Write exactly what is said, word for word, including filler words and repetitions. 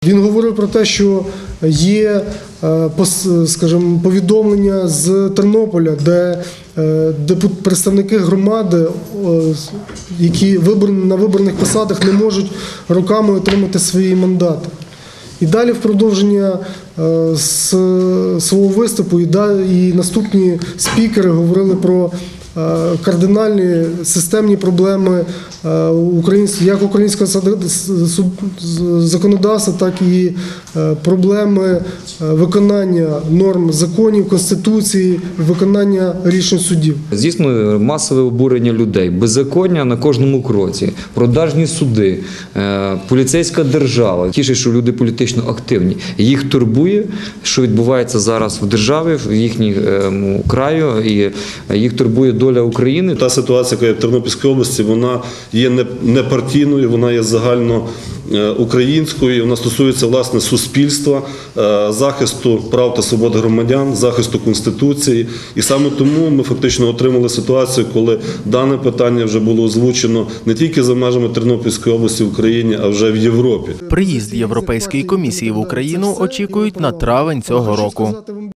Він говорив про те, що є, скажімо, повідомлення з Тернополя, де представники громади, які на виборних посадах не можуть роками отримати свої мандати. І далі в продовження свого виступу і наступні спікери говорили про кардинальні системні проблеми як українського законодавства, так і проблеми виконання норм законів, Конституції, виконання рішень судів. Здійснює масове обурення людей, беззаконня на кожному кроці, продажні суди, поліцейська держава. Тішить, що люди політично активні. Їх турбує, що відбувається зараз в державі, в їхньому краю, і їх турбує доля України. Та ситуація, яка є в Тернопільській області, вона є не партійною, вона є загальноукраїнською, вона стосується, власне, суспільства, захисту прав та свобод громадян, захисту Конституції. І саме тому ми фактично отримали ситуацію, коли дане питання вже було озвучено не тільки за межами Тернопільської області в Україні, а вже в Європі. Приїзд Європейської комісії в Україну очікують на травень цього року.